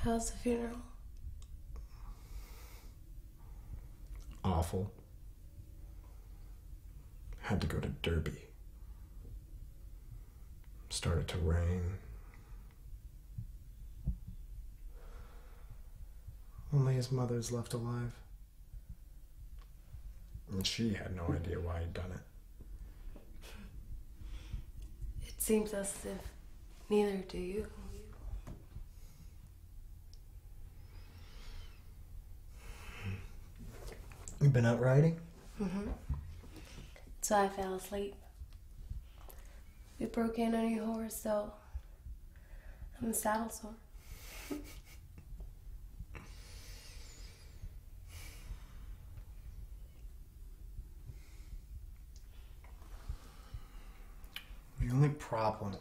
How's the funeral? Awful. Had to go to Derby. Started to rain. Only his mother's left alive. And she had no idea why he'd done it. It seems as if neither do you. You been out riding? Mm-hmm. So I fell asleep. We broke in on your horse, so I'm saddle sore. The only problem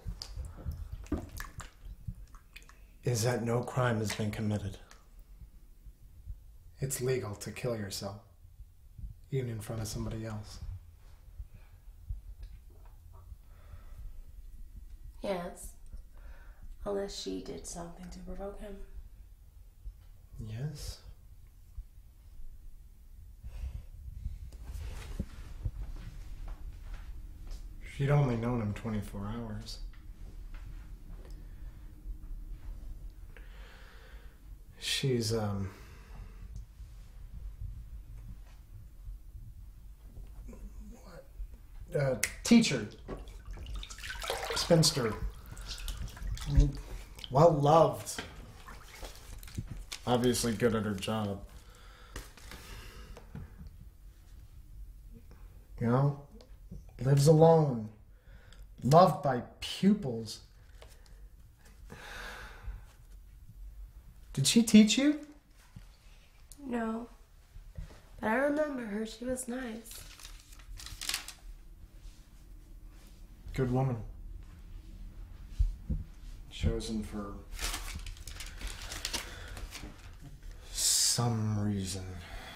is that no crime has been committed. It's legal to kill yourself, even in front of somebody else. Yes. Unless she did something to provoke him. Yes. She'd only known him 24 hours. She's, teacher. Spinster. Well loved. Obviously good at her job. You know? Lives alone. Loved by pupils. Did she teach you? No. But I remember her. She was nice. Good woman. Chosen for some reason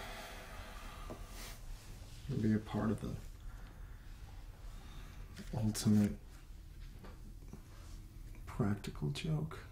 to be a part of the ultimate practical joke.